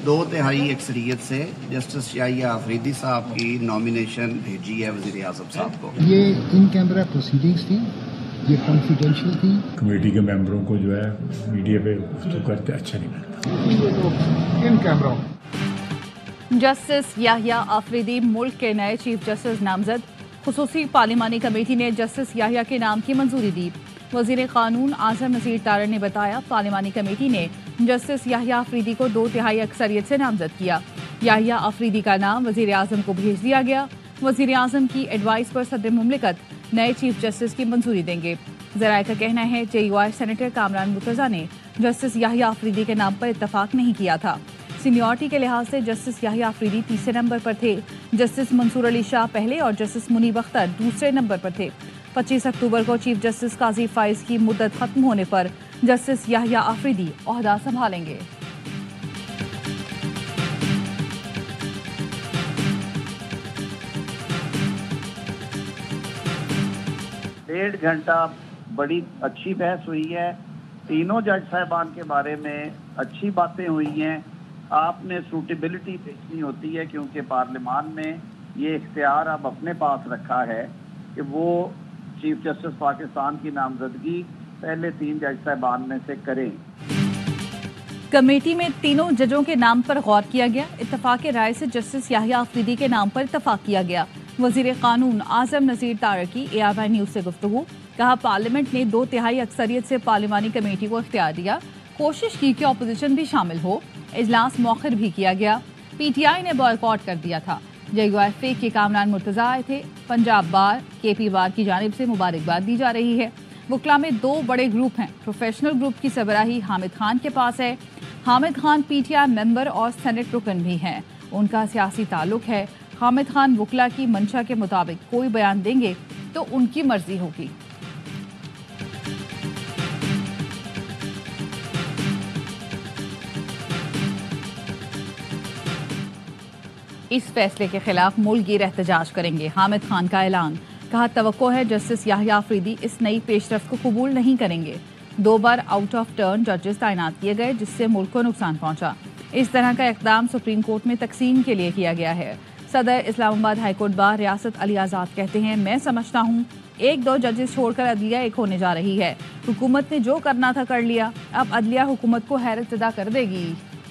2/3 اکثریت سے جسٹس یحییٰ آفریدی صاحب کی نامینیشن بھیجی ہے وزیر اعظم صاحب کو. یہ ان کیمرہ پروسیڈنگز تھی، یہ کانفیڈینشیل تھی. کمیٹی کے ممبروں کو جو ہے میڈیا پہ گفتگو کرتے اچھا نہیں لگتا. یہ تو in camera. Justice Yahya Afridi ملک کے نئے چیف جسٹس نامزد. خصوصی پارلیمانی کمیٹی نے جسٹس یحییٰ کے نام کی منظوری دی. وزیر قانون اعظم نذیر تارڑ نے بتایا پارلیمانی کمیٹی نے جسٹس یحییٰ آفریدی کو 2/3 اکثریت سے نامزد کیا. یحییٰ آفریدی کا نام وزیر اعظم کو بھیج دیا گیا. وزیر اعظم کی ایڈوائس پر صدر مملکت نئے چیف جسٹس کی منظوری دیں گے. ذرائع کا کہنا ہے JUI سینیٹر کامران مرتضیٰ نے جسٹس یحییٰ آفریدی کے نام پر اتفاق نہیں کیا تھا. سینیورٹی کے لحاظ سے جسٹس یحییٰ آفریدی تیسرے نمبر پر تھے، جسٹس منصور علی شاہ پہلے اور جسٹس منیب اختر دوسرے نمبر پر تھے. 25 اکتوبر کو چیف جسٹس قاضی فائز کی مدت ختم ہونے پر جسٹس یحییٰ آفریدی عہدہ سنبھالیں گے. 1.5 گھنٹہ بڑی اچھی بحث ہوئی ہے. تینوں جج صاحبان کے بارے میں اچھی باتیں ہوئی ہیں. آپ نے سوٹیبلٹی دیکھنی ہوتی ہے کیونکہ پارلیمان میں یہ اختیار اب اپنے پاس رکھا ہے کہ وہ چیف جسٹس پاکستان کی نامزدگی پہلے 3 جج صاحبان میں سے کریں. کمیٹی میں تینوں ججوں کے نام پر غور کیا گیا. اتفاق رائے سے جسٹس یحییٰ آفریدی کے نام پر اتفاق کیا گیا. وزیر قانون اعظم نذیر تارڑ کی ARY نیوز سے گفتگو. کہا پارلیمنٹ نے 2/3 اکثریت سے پارلیمانی کمیٹی کو اختیار دیا. کوشش کی کہ اپوزیشن بھی شامل ہو. اجلاس مؤخر بھی کیا گیا. PTI نے بائیکاٹ کر دیا تھا. JUI کے کامران مرتضیٰ آئے تھے. پنجاب بار KP بار کی جانب سے مبارکباد دی جا رہی ہے. وکلاء میں 2 بڑے گروپ ہیں. پروفیشنل گروپ کی سربراہی حامد خان کے پاس ہے. حامد خان PTI ممبر اور سینٹ رکن بھی ہیں. ان کا سیاسی تعلق ہے. حامد خان وکلاء کی منشا کے مطابق کوئی بیان دیں گے تو ان کی مرضی ہوگی. اس فیصلے کے خلاف ملک گیر احتجاج کریں گے. حامد خان کا اعلان. کہا توقع ہے جسٹس یحییٰ آفریدی اس نئی پیش رفت کو قبول نہیں کریں گے. 2 بار آؤٹ آف ٹرن ججز تعینات کیے گئے جس سے ملک کو نقصان پہنچا. اس طرح کا اقدام سپریم کورٹ میں تقسیم کے لیے کیا گیا ہے. صدر اسلام آباد ہائی کورٹ بار ریاست علی آزاد کہتے ہیں میں سمجھتا ہوں 1-2 ججز چھوڑ کر عدلیہ ایک ہونے جا رہی ہے. حکومت نے جو کرنا تھا کر لیا. اب عدلیہ حکومت کو حیرت زدہ کر دے گی.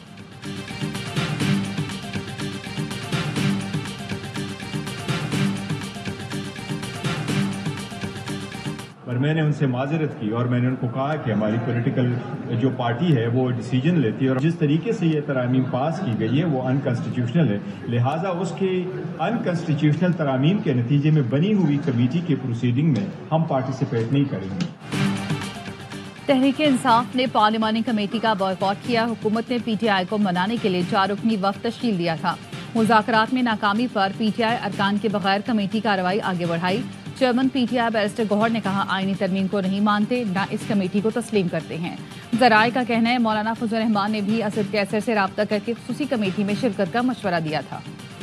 اور میں نے ان سے معذرت کی اور میں نے ان کو کہا کہ ہماری پولیٹیکل جو پارٹی ہے وہ ڈیسیجن لیتی ہے اور جس طریقے سے یہ ترامیم پاس کی گئی ہے وہ انکانسٹیٹیوشنل ہے. لہٰذا اس کے انکانسٹیٹیوشنل ترامیم کے نتیجے میں بنی ہوئی کمیٹی کے پروسیڈنگ میں ہم پارٹیسپیٹ نہیں کریں گے. تحریک انصاف نے پارلیمانی کمیٹی کا بائیکاٹ کیا. حکومت نے PTI کو منانے کے لیے 4 رکنی وفد تشکیل دیا تھا. مذاکرات میں ناکامی پر PTI ارکان کے بغیر کمیٹی کارروائی آگے بڑھائی. چیئرمین PTI بیرسٹر گوہر نے کہا آئینی ترمیم کو نہیں مانتے نہ اس کمیٹی کو تسلیم کرتے ہیں. ذرائع کا کہنا ہے مولانا فضل الرحمان نے بھی اسد کیسر سے رابطہ کر کے خصوصی کمیٹی میں شرکت کا مشورہ دیا تھا.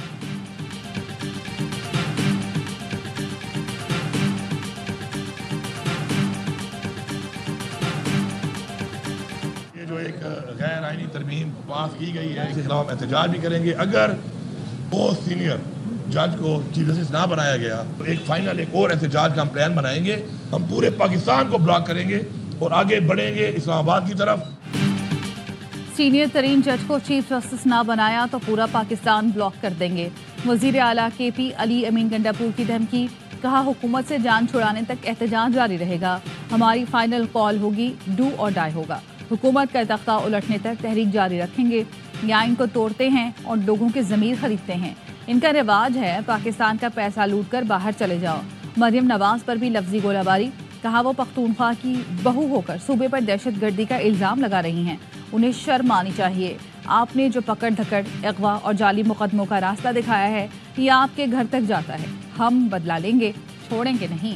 یہ جو ایک غیر آئینی ترمیم پاس کی گئی ہے اس کے خلاف احتجاج بھی کریں گے. اگر وہ سینئر جج کو چیف جسٹس نہ بنایا گیا تو ایک فائنل ایک اور احتجاج کا ہم پلان بنائیں گے. ہم پورے پاکستان کو بلاک کریں گے اور آگے بڑھیں گے اسلام آباد کی طرف. سینئر ترین جج کو چیف جسٹس نہ بنایا تو پورا پاکستان بلاک کر دیں گے. وزیر اعلیٰ KP علی امین گنڈاپور کی دھمکی. کہا حکومت سے جان چھڑانے تک احتجاج جاری رہے گا. ہماری فائنل کال ہوگی ڈو اور ڈائی ہوگا. حکومت کا تختہ الٹنے تک تحریک جاری رکھیں گے. یا ان کو توڑتے ہیں اور لوگوں کے ضمیر خریدتے ہیں. ان کا رواج ہے پاکستان کا پیسہ لوٹ کر باہر چلے جاؤ. مریم نواز پر بھی لفظی گولہ باری. کہا وہ پختونخوا کی بہو ہو کر صوبے پر دہشت گردی کا الزام لگا رہی ہیں. انہیں شرم آنی چاہیے. آپ نے جو پکڑ دھکڑ اغوا اور جعلی مقدموں کا راستہ دکھایا ہے یہ آپ کے گھر تک جاتا ہے. ہم بدلا لیں گے, چھوڑیں گے نہیں.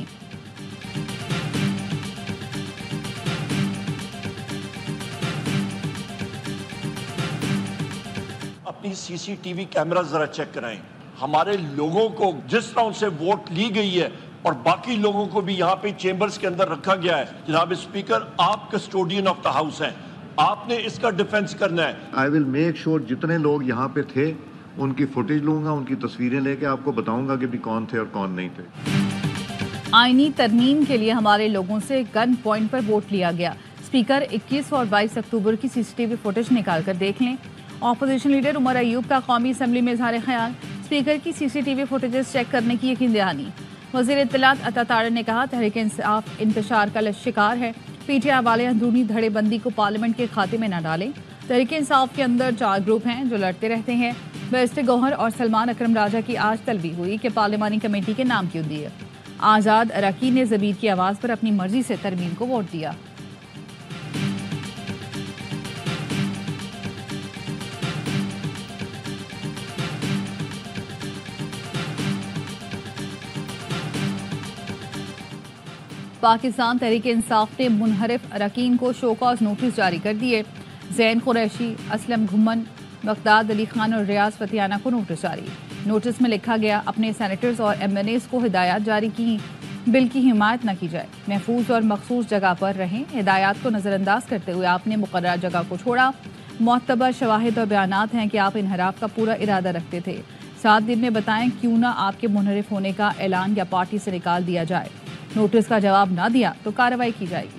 اپنی CCTV کیمرہ ذرا چیک کرائیں. ہمارے لوگوں کو جس طرح ان سے ووٹ لی گئی ہے اور باقی لوگوں کو بھی یہاں پہ چیمبرز کے اندر رکھا گیا ہے. جناب اسپیکر آپ کسٹوڈین آف دا ہاؤس ہیں. آپ نے اس کا ڈیفنس کرنا ہے. I will make sure جتنے لوگ یہاں پہ تھے ان کی فوٹیج لوں گا, ان کی تصویریں لے کے آپ کو بتاؤں گا کہ بھی کون تھے اور کون نہیں تھے. آئینی ترمیم کے لیے ہمارے لوگوں سے گن پوائنٹ پر ووٹ لیا گیا. اسپیکر 21 اور 22 اکتوبر کی C C T V footage نکال کر دیکھ لیں. اپوزیشن لیڈر عمر ایوب کا قومی اسمبلی میں اظہار خیال, اسپیکر کی C C T V footages check کرنے کی یقین دہانی. وزیر اطلاعات عطا تارڑ نے کہا تحریک انصاف انتشار کا شکار ہے. پی ٹی آئی والے اندرونی دھڑے بندی کو پارلیمنٹ کے کھاتے میں نہ ڈالیں. تحریک انصاف کے اندر 4 گروپ ہیں جو لڑتے رہتے ہیں. بیرسٹر گوہر اور سلمان اکرم راجہ کی آج طلبی ہوئی کہ پارلیمانی کمیٹی کے نام کیوں دیے. آزاد اراکین نے ضمیر کی آواز پر اپنی مرضی سے ترمیم کو ووٹ دیا. پاکستان تحریک انصاف نے منحرف اراکین کو شو کاز نوٹس جاری کر دیے. زین قریشی, اسلم گھمن, بغداد علی خان اور ریاض فتیانہ کو نوٹس جاری. نوٹس میں لکھا گیا اپنے سینیٹرز اور ایم این ایز کو ہدایات جاری کی بل کی حمایت نہ کی جائے, محفوظ اور مخصوص جگہ پر رہیں. ہدایات کو نظر انداز کرتے ہوئے آپ نے مقررہ جگہ کو چھوڑا. معتبر شواہد اور بیانات ہیں کہ آپ انحراف کا پورا ارادہ رکھتے تھے. 7 دن میں بتائیں کیوں نہ آپ کے منحرف ہونے کا اعلان یا پارٹی سے نکال دیا جائے. نوٹس کا جواب نہ دیا تو کارروائی کی جائے گی.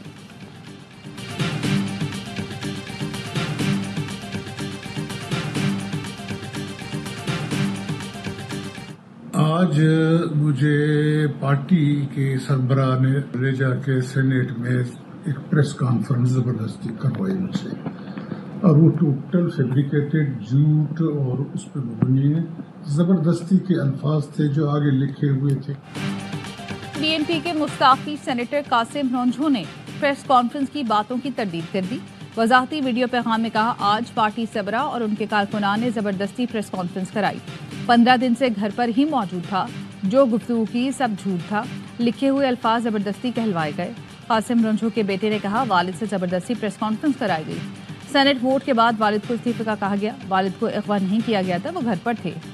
آج مجھے پارٹی کے سربراہ نے لے جا کے سینیٹ میں ایک پریس کانفرنس زبردستی کروائی مجھ سے, اور وہ ٹوٹل فیبریکیٹڈ جھوٹ اور اس پہ مبنی زبردستی کے الفاظ تھے جو آگے لکھے ہوئے تھے. بی این پی کے مستعفی سینیٹر قاسم رنجھو نے پریس کانفرنس کی باتوں کی تردید کر دی. وضاحتی ویڈیو پیغام میں کہا آج پارٹی سربراہ اور ان کے کارکنان نے زبردستی پریس کانفرنس کرائی. 15 دن سے گھر پر ہی موجود تھا. جو گفتگو کی سب جھوٹ تھا. لکھے ہوئے الفاظ زبردستی کہلوائے گئے. قاسم رنجھو کے بیٹے نے کہا والد سے زبردستی پریس کانفرنس کرائی گئی. سینیٹ ووٹ کے بعد والد کو استعفے کا کہا گیا. والد کو اغوا نہیں کیا گیا تھا, وہ گھر پر تھے.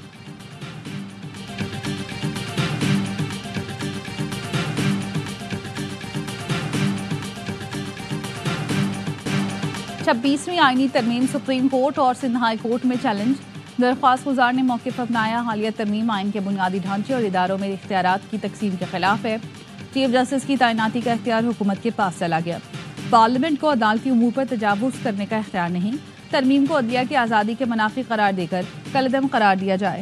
چھبیسویں آئینی ترمیم سپریم کورٹ اور سندھ ہائی کورٹ میں چیلنج. درخواست گزار نے موقف اپنایا حالیہ ترمیم آئین کے بنیادی ڈھانچے اور اداروں میں اختیارات کی تقسیم کے خلاف ہے. چیف جسٹس کی تعیناتی کا اختیار حکومت کے پاس چلا گیا. پارلیمنٹ کو عدالتی امور پر تجاوز کرنے کا اختیار نہیں. ترمیم کو عدلیہ کی آزادی کے منافی قرار دے کر کالعدم قرار دیا جائے.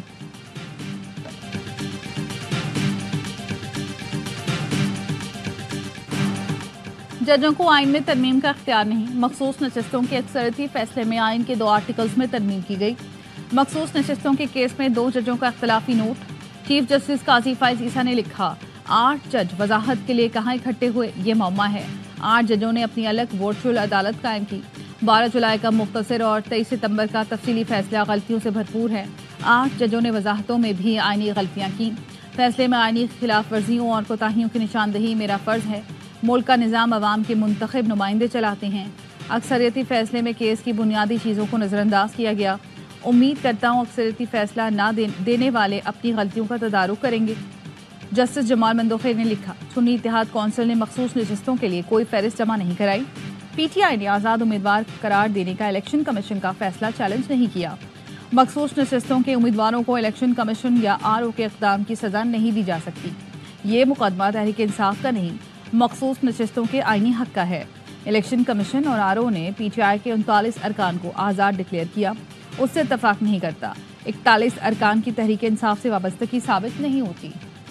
ججوں کو آئین میں ترمیم کا اختیار نہیں. مخصوص نشستوں کے اکثریتی فیصلے میں آئین کے 2 آرٹیکلز میں ترمیم کی گئی. مخصوص نشستوں کے کیس میں 2 ججوں کا اختلافی نوٹ. چیف جسٹس قاضی فائز عیسیٰ نے لکھا 8 جج وضاحت کے لیے کہاں اکٹھے ہوئے, یہ معمہ ہے. 8 ججوں نے اپنی الگ ورچوئل عدالت قائم کی. 12 جولائی کا مختصر اور 23 ستمبر کا تفصیلی فیصلہ غلطیوں سے بھرپور ہے. 8 ججوں نے وضاحتوں میں بھی آئینی غلطیاں کی. فیصلے میں آئینی خلاف ورزیوں اور کوتاہیوں کی نشاندہی میرا فرض ہے. ملک کا نظام عوام کے منتخب نمائندے چلاتے ہیں. اکثریتی فیصلے میں کیس کی بنیادی چیزوں کو نظر انداز کیا گیا. امید کرتا ہوں اکثریتی فیصلہ نہ دینے والے اپنی غلطیوں کا تدارک کریں گے. جسٹس جمال مندوخیر نے لکھا سنی اتحاد کونسل نے مخصوص نشستوں کے لیے کوئی فہرست جمع نہیں کرائی. پی ٹی آئی نے آزاد امیدوار قرار دینے کا الیکشن کمیشن کا فیصلہ چیلنج نہیں کیا. مخصوص نشستوں کے امیدواروں کو الیکشن کمیشن یا آر او کے اقدام کی سزا نہیں دی جا سکتی. یہ مقدمہ تحریک انصاف کا نہیں, مخصوص نشستوں کے آئینی حق کا ہے. الیکشن کمیشن اور آر او نے پی ٹی آئی کے 39 ارکان کو آزاد ڈکلیئر کیا. اس سے اتفاق نہیں کرتا. 41 ارکان کی تحریک انصاف سے وابستگی ثابت نہیں ہوتی.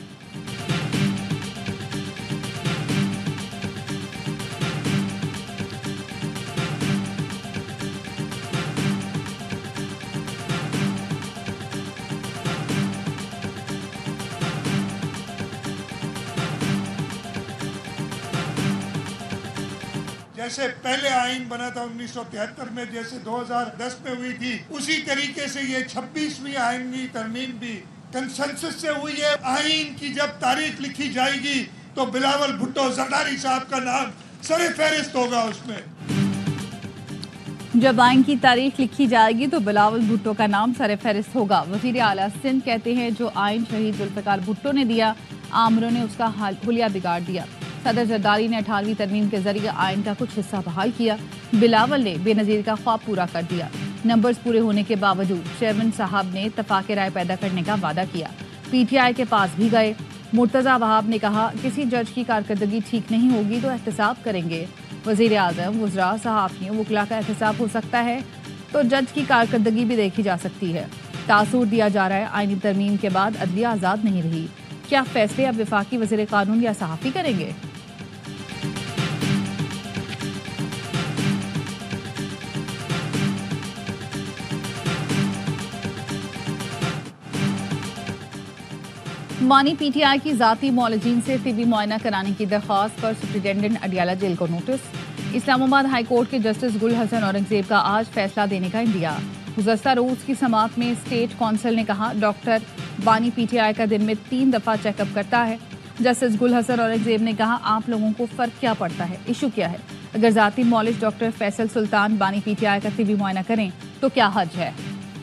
جیسے پہلے آئین بنا تھا 1973 میں, جیسے 2010 میں ہوئی تھی, اسی طریقے سے یہ 26ویں آئینی ترمیم بھی کنسنسس سے ہوئی ہے. آئین کی جب تاریخ لکھی جائے گی تو بلاول بھٹو زرداری صاحب کا نام سر فہرست ہوگا اس میں. جب آئین کی تاریخ لکھی جائے گی تو بلاول بھٹو کا نام سر فہرست ہوگا. وزیر اعلیٰ سندھ کہتے ہیں جو آئین شہید ذوالفقار بھٹو نے دیا, آمروں نے اس کا حلیہ بگاڑ دیا. صدر زرداری نے 18ویں ترمیم کے ذریعے آئین کا کچھ حصہ بحال کیا. بلاول نے بے نظیر کا خواب پورا کر دیا. نمبرز پورے ہونے کے باوجود چیئرمین صاحب نے اتفاق رائے پیدا کرنے کا وعدہ کیا. پی ٹی آئی کے پاس بھی گئے. مرتضیٰ وہاب نے کہا کسی جج کی کارکردگی ٹھیک نہیں ہوگی تو احتساب کریں گے. وزیر اعظم، وزراء، صحافیوں، وکلاء کا احتساب ہو سکتا ہے تو جج کی کارکردگی بھی دیکھی جا سکتی ہے. تاثر دیا جا رہا ہے آئینی ترمیم کے بعد عدلیہ آزاد نہیں رہی. کیا فیصلے اب وفاقی وزیر قانون یا صحافی کریں گے؟ مانی پی ٹی آئی کی ذاتی معالجین سے طبی معائنہ کرانے کی درخواست پر سپرنٹینڈنٹ اڈیالہ جیل کو notice. Islamabad high court کے جسٹس گل حسن اورنگزیب کا آج فیصلہ دینے کا اندیا. گزشتہ روز کی سماعت میں اسٹیٹ کونسل نے کہا ڈاکٹر بانی پی ٹی آئی کا دن میں 3 دفعہ چیک اپ کرتا ہے. جسٹس گل حسن اورنگزیب نے کہا آپ لوگوں کو فرق کیا پڑتا ہے، ایشو کیا ہے؟ اگر ذاتی معالج ڈاکٹر فیصل سلطان بانی پی ٹی آئی کا طبی معائنہ کریں تو کیا حرج ہے؟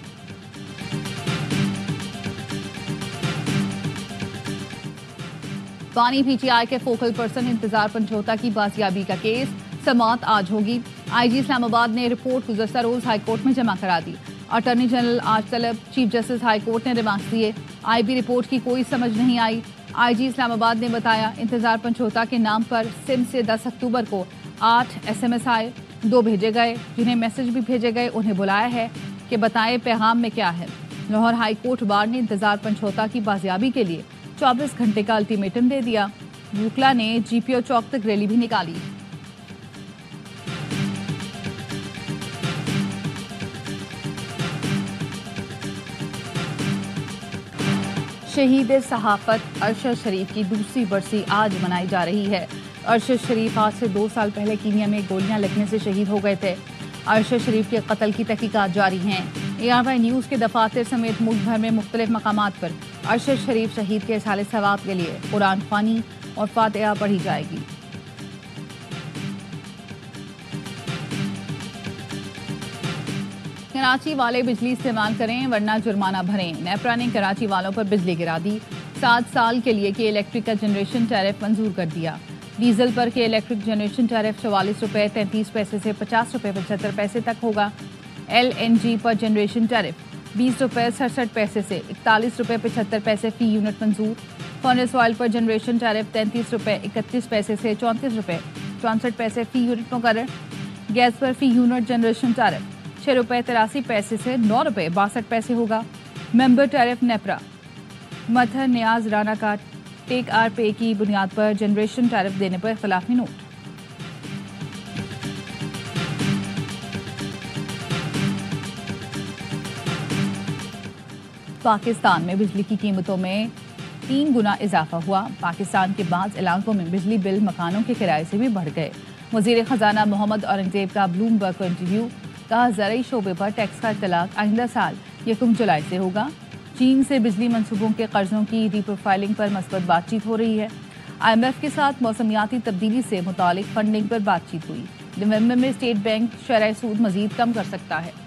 بانی پی ٹی آئی کے فوکل پرسن انتظار پنچھوتا کی بازیابی کا کیس سماعت آج ہوگی. آئی جی اسلام آباد نے رپورٹ گزشتہ روز ہائی کورٹ میں جمع کرا دی. اٹارنی جنرل آج طلب چیف جسٹس ہائی کورٹ نے ریمارکس دیے. آئی بی رپورٹ کی کوئی سمجھ نہیں آئی. آئی جی اسلام آباد نے بتایا انتظار پنچھوتا کے نام پر سندھ سے 10 اکتوبر کو 8 SMS آئے، 2 بھیجے گئے، جنہیں میسج بھی بھیجے گئے. انہیں بلایا ہے کہ بتائیں پیغام میں کیا ہے. لاہور ہائی کورٹ بار نے انتظار پنچھوتا کی بازیابی کے لیے 24 گھنٹے کا الٹیمیٹم دے دیا. وکلا نے جی پی او چوک تک ریلی بھی نکالی. شہید صحافت ارشد شریف کی دوسری برسی آج منائی جا رہی ہے. ارشد شریف آج سے 2 سال پہلے کینیا میں گولیاں لگنے سے شہید ہو گئے تھے. ارشد شریف کے قتل کی تحقیقات جاری ہیں. ARY نیوز کے دفاتر سمیت ملک بھر میں مختلف مقامات پر ارشد شریف شہید کے اظہار ثواب کے لیے قرآن خوانی اور فاتحہ پڑھی جائے گی. کراچی والے بجلی استعمال کریں ورنہ جرمانہ بھریں. نیپرا نے کراچی والوں پر بجلی گرا دی. 7 سال کے لیے کے الیکٹرک کا جنریشن ٹیرف منظور کر دیا. ڈیزل پر کے الیکٹرک جنریشن ٹیرف 44 روپے 33 پیسے سے 50 روپے 75 پیسے تک ہوگا. LNG پر جنریشن ٹیرف 20 روپے 67 پیسے سے 41 روپے 75 پیسے فی یونٹ منظور. فارنس آئل پر جنریشن ٹیرف 33 روپے 31 پیسے سے 34 روپے 64 پیسے فی یونٹ مقرر. گیس پر فی یونٹ جنریشن ٹیرف 6 روپے 83 پیسے سے 9 روپے 62 پیسے ہوگا. ممبر ٹیرف نیپرا متھر نیاز رانا کا ٹیک آر پے کی بنیاد پر جنریشن ٹیرف دینے پر اختلافی نوٹ. پاکستان میں بجلی کی قیمتوں میں 3 گنا اضافہ ہوا. پاکستان کے بعض علاقوں میں بجلی بل مکانوں کے کرائے سے بھی بڑھ گئے. وزیر خزانہ محمد اورنگزیب کا بلومبرگ کو انٹرویو. کہا زرعی شعبے پر ٹیکس کا اطلاق آئندہ سال 1 جولائی سے ہوگا. چین سے بجلی منصوبوں کے قرضوں کی ری پروفائلنگ پر مثبت بات چیت ہو رہی ہے. IMF کے ساتھ موسمیاتی تبدیلی سے متعلق فنڈنگ پر بات چیت ہوئی. نومبر میں اسٹیٹ بینک شرح سود مزید کم کر سکتا ہے.